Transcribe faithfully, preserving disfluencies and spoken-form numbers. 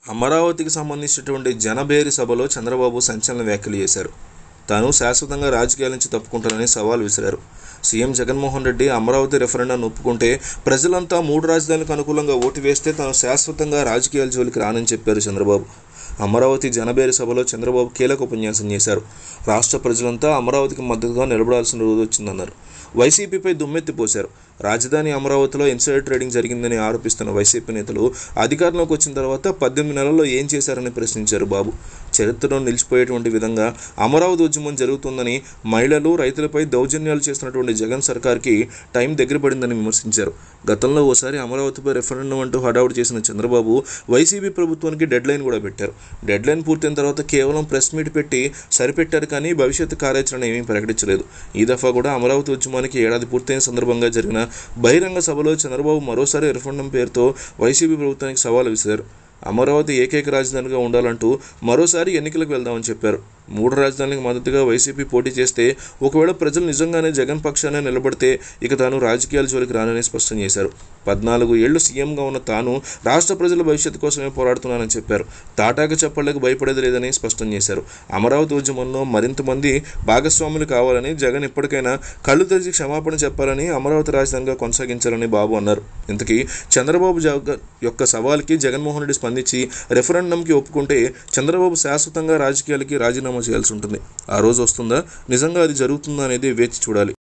అమరావతికి సంబంధించినటువంటి జనభేరి సభలో చంద్రబాబు సంచలన వ్యాఖ్యలు చేశారు. తాను శాశ్వతంగా రాజకీయాల నుంచి తప్పుకుంటానని సవాల్ విసిరారు. సీఎం జగన్మోహన్ రెడ్డి అమరావతి రెఫరెండాన్ని ఒప్పుకుంటే ప్రజలంతా మూడు రాజధానులకు అనుకూలంగా ఓటు వేస్తే తాను శాశ్వతంగా రాజకీయాల జోలికి రానని చెప్పారు చంద్రబాబు. అమరావతి జనభేరి సభలో చంద్రబాబు కీలక ఉపన్యాసం చేశారు. రాష్ట్ర ప్రజలంతా అమరావతికి మద్దతుగా నిలబడాల్సిన రోజు వచ్చిందన్నారు. వైసీపీపై దుమ్మెత్తిపోశారు. రాజధాని అమరావతిలో ఇన్సైడర్ ట్రేడింగ్ జరిగిందని ఆరోపిస్తున్న వైసీపీ నేతలు అధికారంలోకి వచ్చిన తర్వాత పద్దెనిమిది నెలల్లో ఏం చేశారని ప్రశ్నించారు బాబు. చరిత్రలో నిలిచిపోయేటువంటి విధంగా అమరావతి ఉద్యమం జరుగుతుందని, మహిళలు రైతులపై దౌర్జన్యాలు చేస్తున్నటువంటి జగన్ సర్కార్కి టైం దగ్గర పడిందని విమర్శించారు. గతంలో ఓసారి అమరావతిపై రెఫరెండం అంటూ హడావుడి చేసిన చంద్రబాబు వైసీపీ ప్రభుత్వానికి డెడ్ లైన్ కూడా పెట్టారు. డెడ్ లైన్ పూర్తయిన తర్వాత కేవలం ప్రెస్ మీట్ పెట్టి సరిపెట్టారు కానీ భవిష్యత్తు కార్యాచరణ ఏమీ ప్రకటించలేదు. ఈ దఫా కూడా అమరావతి ఉద్యమానికి ఏడాది పూర్తయిన సందర్భంగా జరిగిన బహిరంగ సభలో చంద్రబాబు మరోసారి రెఫరెండం పేరుతో వైసీపీ ప్రభుత్వానికి సవాల్ విసిరారు. అమరావతి ఏకైక రాజధానిగా ఉండాలంటూ మరోసారి ఎన్నికలకు వెళ్దామని చెప్పారు. మూడు రాజధానులకు మద్దతుగా వైసీపీ పోటీ చేస్తే ఒకవేళ ప్రజలు నిజంగానే జగన్ పక్షానే నిలబడితే ఇక తాను రాజకీయాల జోలికి రానని స్పష్టం చేశారు. పద్నాలుగు ఏళ్లు సీఎంగా ఉన్న తాను రాష్ట్ర ప్రజల భవిష్యత్తు కోసమే పోరాడుతున్నానని చెప్పారు. తాటాక చప్పళ్లకు భయపడేది లేదని స్పష్టం చేశారు. అమరావతి ఉద్యమంలో మరింత మంది భాగస్వాములు కావాలని, జగన్ ఇప్పటికైనా కళ్ళు తెరిచి క్షమాపణ చెప్పాలని, అమరావతి రాజధానిగా కొనసాగించాలని బాబు అన్నారు. ఇంతకీ చంద్రబాబు యొక్క సవాల్కి జగన్మోహన్ రెడ్డి స్పందించి రెఫరెండంకి ఒప్పుకుంటే చంద్రబాబు శాశ్వతంగా రాజకీయాలకి రాజీనామా చేయాల్సి ఉంటుంది. ఆ రోజు వస్తుందా, నిజంగా అది జరుగుతుందా అనేది వేచి చూడాలి.